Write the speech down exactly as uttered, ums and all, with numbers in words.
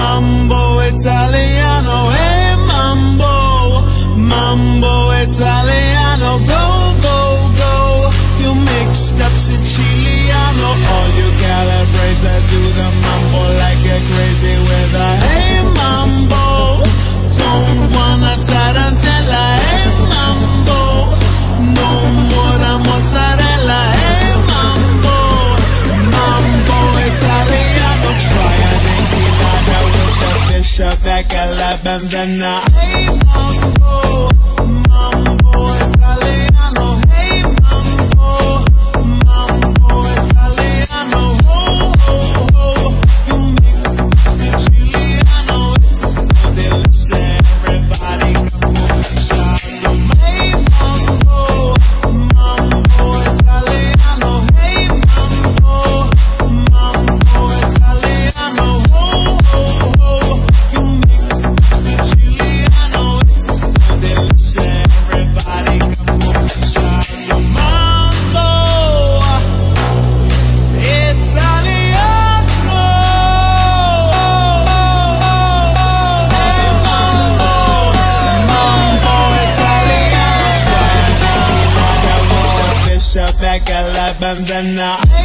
Mambo Italiano, hey mambo, mambo Italiano, go, go, go. You mixed up Siciliano, all you Calabrese do the mambo like you're crazy with a hey mambo. Don't wanna tarantella, hey mambo. No more than mozzarella, hey mambo, mambo Italiano. Try an enchilada with the fish up back at la benzena. Hey mambo, mambo Italiano, hey mambo, mambo Italiano. Ho, ho, ho, you mix Siciliano, it's so delicious. Everybody come on, shout some. Hey mambo, mambo Italiano, hey mambo, mambo Italiano. Ho, ho, ho, you mix Siciliano, it's so delicious. Everybody come on, shout some. Mambo Italiano, hey mambo, mambo Italiano. Try an enchilada with the fish up back at la benzena.